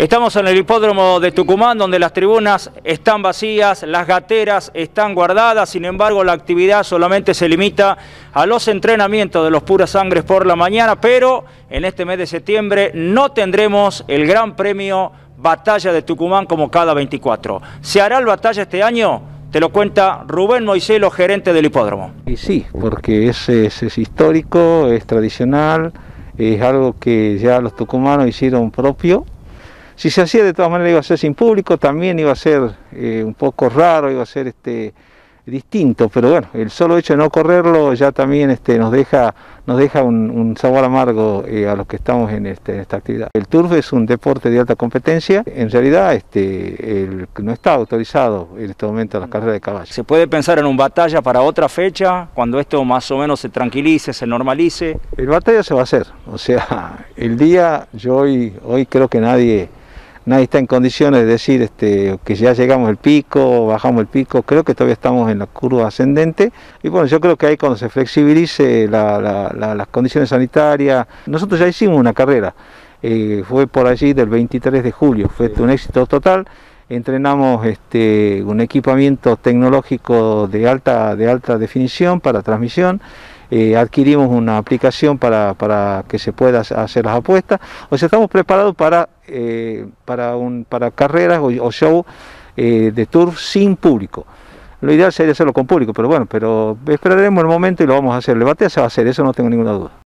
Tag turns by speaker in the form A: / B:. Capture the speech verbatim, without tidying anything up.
A: Estamos en el hipódromo de Tucumán, donde las tribunas están vacías, las gateras están guardadas. Sin embargo, la actividad solamente se limita a los entrenamientos de los puras sangres por la mañana, pero en este mes de septiembre no tendremos el Gran Premio Batalla de Tucumán como cada veinticuatro. ¿Se hará el Batalla este año? Te lo cuenta Rubén Moiselo, gerente del hipódromo.
B: Y sí, porque es, es, es histórico, es tradicional, es algo que ya los tucumanos hicieron propio. Si se hacía de todas maneras iba a ser sin público, también iba a ser eh, un poco raro, iba a ser este, distinto, pero bueno, el solo hecho de no correrlo ya también este, nos deja, nos deja un, un sabor amargo eh, a los que estamos en, este, en esta actividad. El turf es un deporte de alta competencia, en realidad este, el, no está autorizado en este momento las carreras de caballos.
A: ¿Se puede pensar en un Batalla para otra fecha, cuando esto más o menos se tranquilice, se normalice?
B: El Batalla se va a hacer, o sea, el día, yo hoy, hoy creo que nadie... Nadie está en condiciones de decir este, que ya llegamos al pico, bajamos el pico. Creo que todavía estamos en la curva ascendente. Y bueno, yo creo que ahí cuando se flexibilice la, la, la, las condiciones sanitarias. Nosotros ya hicimos una carrera, eh, fue por allí del veintitrés de julio, fue sí. Un éxito total. Entrenamos este, un equipamiento tecnológico de alta, de alta definición para transmisión. Eh, adquirimos una aplicación para, para que se pueda hacer las apuestas. O sea, estamos preparados para, eh, para, un, para carreras o, o show eh, de turf sin público. Lo ideal sería hacerlo con público, pero bueno, pero esperaremos el momento y lo vamos a hacer. El batalla se va a hacer, eso no tengo ninguna duda.